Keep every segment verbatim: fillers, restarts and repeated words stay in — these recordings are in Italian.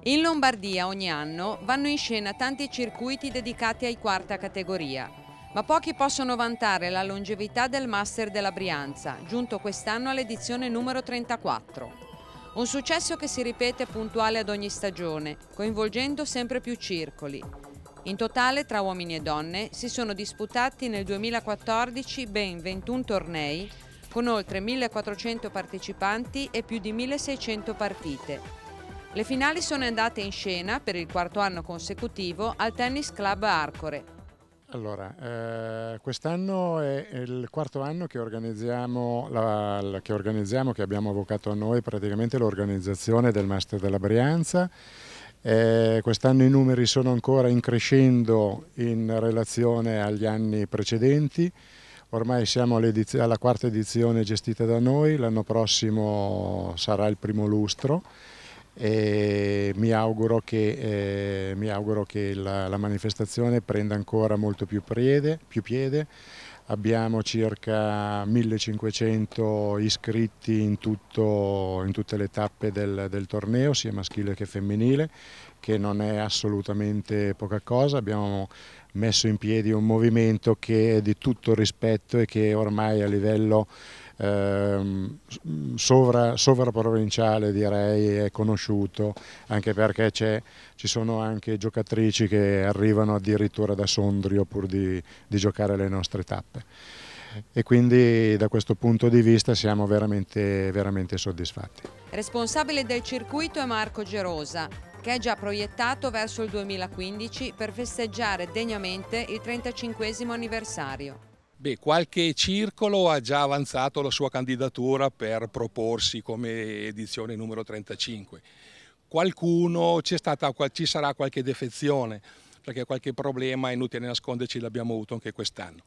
In Lombardia ogni anno vanno in scena tanti circuiti dedicati ai quarta categoria, ma pochi possono vantare la longevità del Master della Brianza, giunto quest'anno all'edizione numero trentaquattro. Un successo che si ripete puntuale ad ogni stagione, coinvolgendo sempre più circoli. In totale, tra uomini e donne, si sono disputati nel duemilaquattordici ben ventuno tornei, con oltre millequattrocento partecipanti e più di milleseicento partite. Le finali sono andate in scena per il quarto anno consecutivo al Tennis Club Arcore. Allora, eh, quest'anno è il quarto anno che organizziamo, la, la, che organizziamo, che abbiamo avvocato a noi praticamente l'organizzazione del Master della Brianza. Eh, quest'anno i numeri sono ancora in crescendo in relazione agli anni precedenti. Ormai siamo alla quarta edizione gestita da noi, l'anno prossimo sarà il primo lustro. E mi auguro che, eh, mi auguro che la, la manifestazione prenda ancora molto più piede, più piede. Abbiamo circa millecinquecento iscritti in, tutto, in tutte le tappe del, del torneo, sia maschile che femminile, che non è assolutamente poca cosa. Abbiamo messo in piedi un movimento che è di tutto rispetto e che ormai a livello Ehm, sovra, sovraprovinciale direi è conosciuto, anche perché ci sono anche giocatrici che arrivano addirittura da Sondrio pur di, di giocare le nostre tappe, e quindi da questo punto di vista siamo veramente, veramente soddisfatti. Responsabile del circuito è Marco Gerosa, che è già proiettato verso il duemilaquindici per festeggiare degnamente il trentacinquesimo anniversario. Beh, qualche circolo ha già avanzato la sua candidatura per proporsi come edizione numero trentacinque. Qualcuno, c'è stata, ci sarà qualche defezione, perché qualche problema, inutile nasconderci, l'abbiamo avuto anche quest'anno.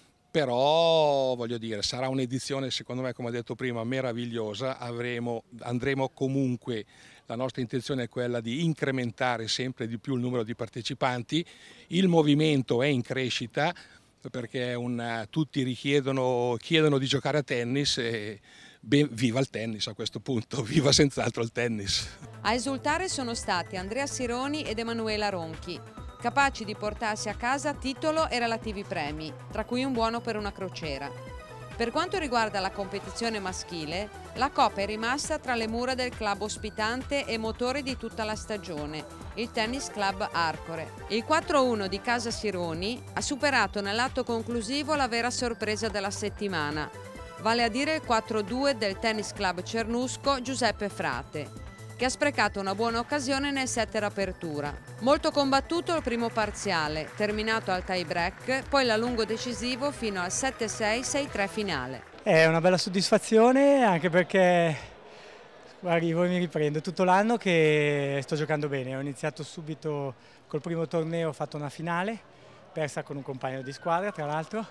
Però, voglio dire, sarà un'edizione, secondo me, come ho detto prima, meravigliosa. Avremo, andremo comunque, la nostra intenzione è quella di incrementare sempre di più il numero di partecipanti. Il movimento è in crescita, perché un, tutti richiedono chiedono di giocare a tennis e ben, viva il tennis a questo punto, viva senz'altro il tennis. A esultare sono stati Andrea Sironi ed Emanuela Ronchi, capaci di portarsi a casa titolo e relativi premi, tra cui un buono per una crociera. Per quanto riguarda la competizione maschile, la coppa è rimasta tra le mura del club ospitante e motore di tutta la stagione, il Tennis Club Arcore. Il quattro a uno di Casa Sironi ha superato nell'atto conclusivo la vera sorpresa della settimana, vale a dire il quattro a due del Tennis Club Cernusco Giuseppe Frate, che ha sprecato una buona occasione nel setter apertura. Molto combattuto il primo parziale, terminato al tie break, poi l'allungo decisivo fino al sette sei sei tre finale. È una bella soddisfazione, anche perché arrivo e mi riprendo tutto l'anno che sto giocando bene. Ho iniziato subito col primo torneo, ho fatto una finale, persa con un compagno di squadra tra l'altro,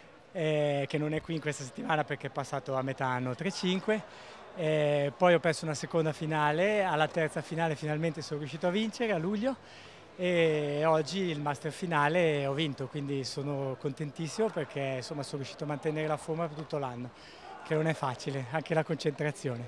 eh, che non è qui in questa settimana perché è passato a metà anno tre cinque. Eh, poi ho perso una seconda finale, alla terza finale finalmente sono riuscito a vincere a luglio, e oggi il master finale ho vinto, quindi sono contentissimo perché insomma sono riuscito a mantenere la forma per tutto l'anno, che non è facile, anche la concentrazione.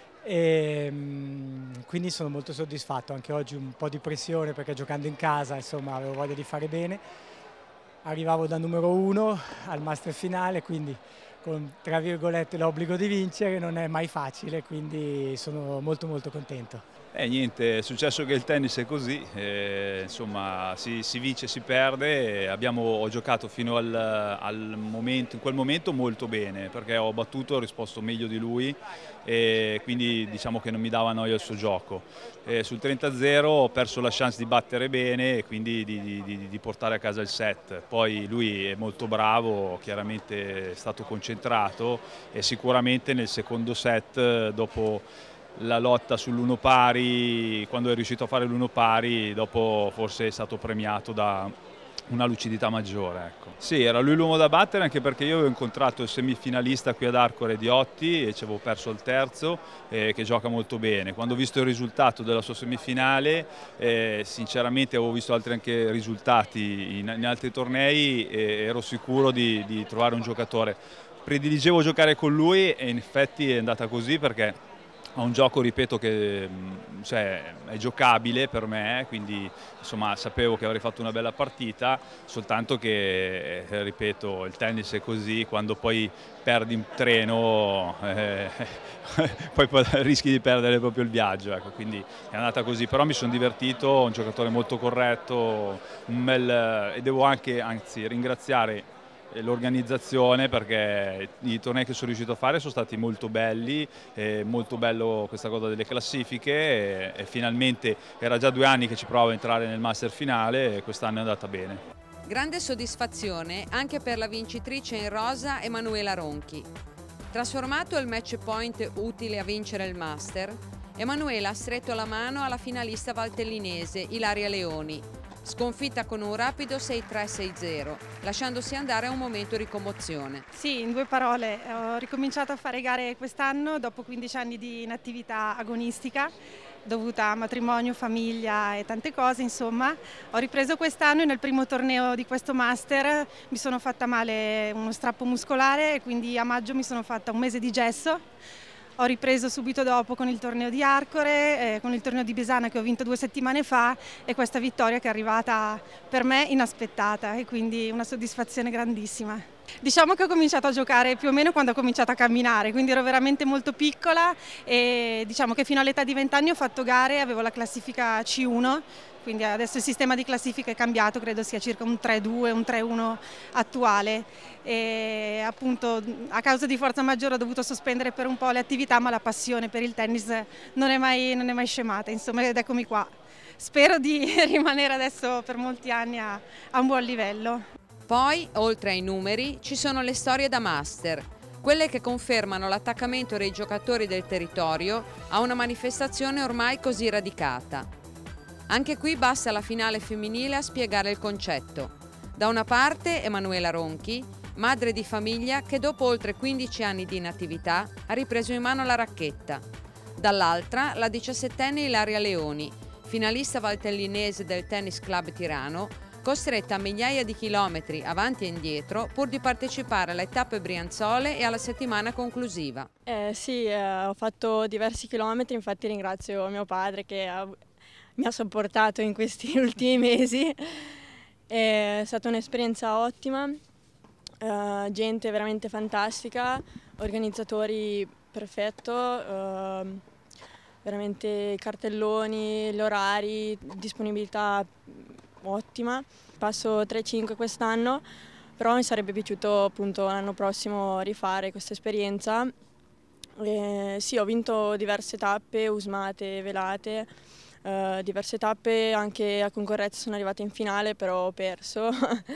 E, quindi sono molto soddisfatto. Anche oggi un po' di pressione perché giocando in casa insomma avevo voglia di fare bene, arrivavo da numero uno al master finale, quindi con tra virgolette l'obbligo di vincere non è mai facile, quindi sono molto molto contento. Eh, niente, è successo che il tennis è così, eh, insomma si, si vince, si perde. Abbiamo, ho giocato fino al, al momento, in quel momento molto bene, perché ho battuto, ho risposto meglio di lui, e quindi diciamo che non mi dava noia il suo gioco. Eh, sul trenta a zero ho perso la chance di battere bene e quindi di, di, di portare a casa il set. Poi lui è molto bravo, chiaramente è stato concentrato, e sicuramente nel secondo set, dopo la lotta sull'uno pari, quando è riuscito a fare l'uno pari, dopo forse è stato premiato da una lucidità maggiore. Ecco. Sì, era lui l'uomo da battere, anche perché io avevo incontrato il semifinalista qui ad Arcore Diotti e ci avevo perso il terzo, eh, che gioca molto bene. Quando ho visto il risultato della sua semifinale, eh, sinceramente avevo visto altri anche risultati in, in altri tornei e ero sicuro di, di trovare un giocatore. Prediligevo giocare con lui e in effetti è andata così, perché Ha un gioco, ripeto, che cioè, è giocabile per me, quindi insomma sapevo che avrei fatto una bella partita, soltanto che, eh, ripeto, il tennis è così, quando poi perdi un treno eh, poi rischi di perdere proprio il viaggio, ecco, quindi è andata così, però mi sono divertito, un giocatore molto corretto, un bel, e devo anche, anzi, ringraziare l'organizzazione, perché i tornei che sono riuscito a fare sono stati molto belli, è molto bello questa cosa delle classifiche e, e finalmente era già due anni che ci provavo a entrare nel master finale e quest'anno è andata bene. Grande soddisfazione anche per la vincitrice in rosa Emanuela Ronchi. Trasformato il match point utile a vincere il master, Emanuela ha stretto la mano alla finalista valtellinese Ilaria Leoni, sconfitta con un rapido sei tre sei zero, lasciandosi andare a un momento di commozione. Sì, in due parole, ho ricominciato a fare gare quest'anno dopo quindici anni di inattività agonistica dovuta a matrimonio, famiglia e tante cose, insomma. Ho ripreso quest'anno e nel primo torneo di questo master mi sono fatta male uno strappo muscolare e quindi a maggio mi sono fatta un mese di gesso. Ho ripreso subito dopo con il torneo di Arcore, eh, con il torneo di Besana che ho vinto due settimane fa e questa vittoria che è arrivata per me inaspettata e quindi una soddisfazione grandissima. Diciamo che ho cominciato a giocare più o meno quando ho cominciato a camminare, quindi ero veramente molto piccola e diciamo che fino all'età di venti anni ho fatto gare, avevo la classifica C uno, quindi adesso il sistema di classifica è cambiato, credo sia circa un tre due, un tre uno attuale e appunto a causa di forza maggiore ho dovuto sospendere per un po' le attività, ma la passione per il tennis non è mai, non è mai scemata, insomma, ed eccomi qua. Spero di rimanere adesso per molti anni a, a un buon livello. Poi, oltre ai numeri, ci sono le storie da master, quelle che confermano l'attaccamento dei giocatori del territorio a una manifestazione ormai così radicata. Anche qui basta la finale femminile a spiegare il concetto. Da una parte Emanuela Ronchi, madre di famiglia che dopo oltre quindici anni di inattività ha ripreso in mano la racchetta. Dall'altra la diciassettenne Ilaria Leoni, finalista valtellinese del Tennis Club Tirano, costretta a migliaia di chilometri avanti e indietro pur di partecipare alle tappe brianzole e alla settimana conclusiva. Eh, sì, eh, ho fatto diversi chilometri, infatti ringrazio mio padre che ha, mi ha supportato in questi ultimi mesi. È stata un'esperienza ottima, eh, gente veramente fantastica, organizzatori perfetto, eh, veramente cartelloni, gli orari, disponibilità ottima. Passo tre cinque quest'anno, però mi sarebbe piaciuto appunto l'anno prossimo rifare questa esperienza. Eh, sì, ho vinto diverse tappe, usmate, velate, eh, diverse tappe anche a concorrenza sono arrivata in finale, però ho perso.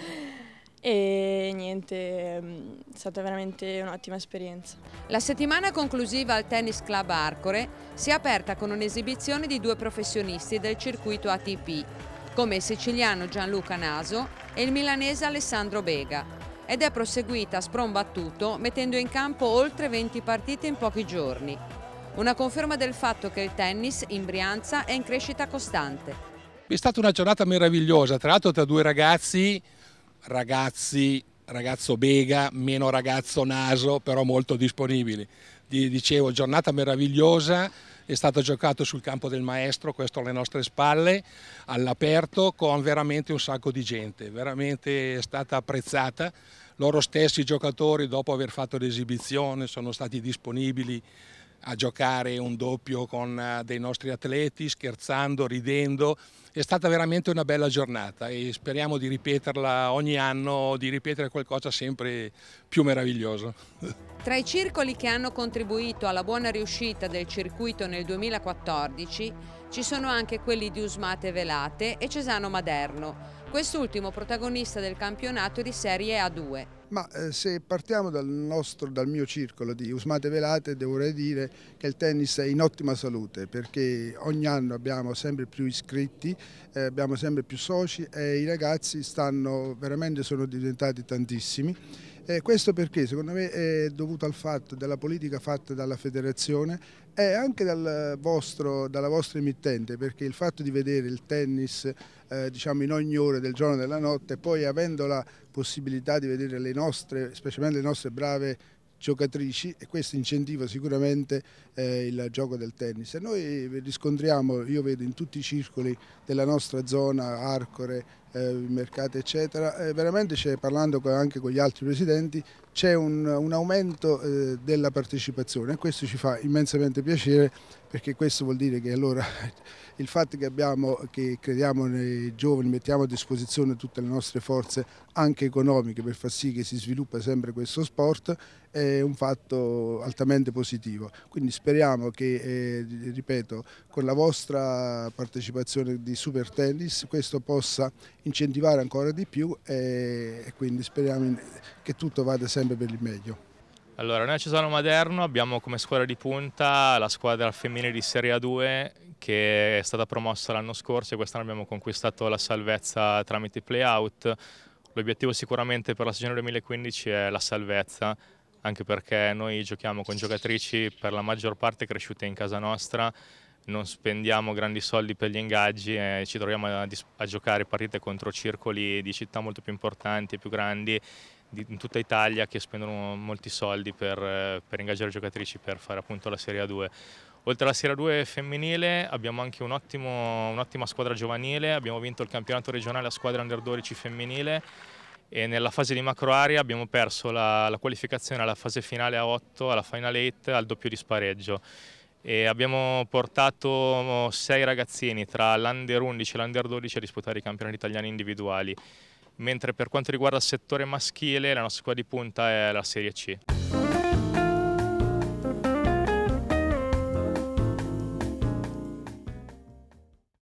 E niente, è stata veramente un'ottima esperienza. La settimana conclusiva al Tennis Club Arcore si è aperta con un'esibizione di due professionisti del circuito A T P, come il siciliano Gianluca Naso e il milanese Alessandro Bega, ed è proseguita a spron battuto mettendo in campo oltre venti partite in pochi giorni. Una conferma del fatto che il tennis in Brianza è in crescita costante. È stata una giornata meravigliosa, tra l'altro tra due ragazzi, ragazzi, ragazzo Bega, meno ragazzo Naso, però molto disponibili. Dicevo, giornata meravigliosa. È stato giocato sul campo del maestro, questo alle nostre spalle, all'aperto, con veramente un sacco di gente, veramente è stata apprezzata. Loro stessi giocatori, dopo aver fatto l'esibizione, sono stati disponibili a giocare un doppio con dei nostri atleti, scherzando, ridendo. È stata veramente una bella giornata e speriamo di ripeterla ogni anno, di ripetere qualcosa sempre più meraviglioso. Tra i circoli che hanno contribuito alla buona riuscita del circuito nel duemilaquattordici ci sono anche quelli di Usmate Velate e Cesano Maderno, quest'ultimo protagonista del campionato di Serie A due. Ma eh, se partiamo dal, nostro, dal mio circolo di Usmate Velate, devo dire che il tennis è in ottima salute, perché ogni anno abbiamo sempre più iscritti, eh, abbiamo sempre più soci e i ragazzi stanno veramente sono diventati tantissimi. Eh, questo perché secondo me è dovuto al fatto della politica fatta dalla federazione e anche dal vostro, dalla vostra emittente, perché il fatto di vedere il tennis eh, diciamo in ogni ora del giorno e della notte, poi avendo la possibilità di vedere le nostre, specialmente le nostre brave giocatrici e questo incentiva sicuramente eh, il gioco del tennis. E noi riscontriamo, io vedo in tutti i circoli della nostra zona, Arcore, eh, Mercate eccetera, eh, veramente c'è, parlando anche con gli altri presidenti, c'è un, un aumento eh, della partecipazione e questo ci fa immensamente piacere, perché questo vuol dire che allora il fatto che, abbiamo, che crediamo nei giovani, mettiamo a disposizione tutte le nostre forze anche economiche per far sì che si sviluppi sempre questo sport è un fatto altamente positivo. Quindi speriamo che, eh, ripeto, con la vostra partecipazione di Super Tennis questo possa incentivare ancora di più e, e quindi speriamo che tutto vada sempre per il meglio. Allora, noi a Cesano Maderno abbiamo come squadra di punta la squadra femminile di Serie A due che è stata promossa l'anno scorso e quest'anno abbiamo conquistato la salvezza tramite play-out. L'obiettivo sicuramente per la stagione duemilaquindici è la salvezza, anche perché noi giochiamo con giocatrici per la maggior parte cresciute in casa nostra, non spendiamo grandi soldi per gli ingaggi e ci troviamo a, a giocare partite contro circoli di città molto più importanti e più grandi in tutta Italia che spendono molti soldi per, per ingaggiare giocatrici per fare appunto la Serie A due. Oltre alla Serie A due femminile abbiamo anche un ottimo, un'ottima squadra giovanile, abbiamo vinto il campionato regionale a squadra under dodici femminile e nella fase di macro area abbiamo perso la, la qualificazione alla fase finale a otto, alla Final otto al doppio di spareggio. E abbiamo portato sei ragazzini tra l'Under undici e l'Under dodici a disputare i campionati italiani individuali. Mentre per quanto riguarda il settore maschile la nostra squadra di punta è la Serie C.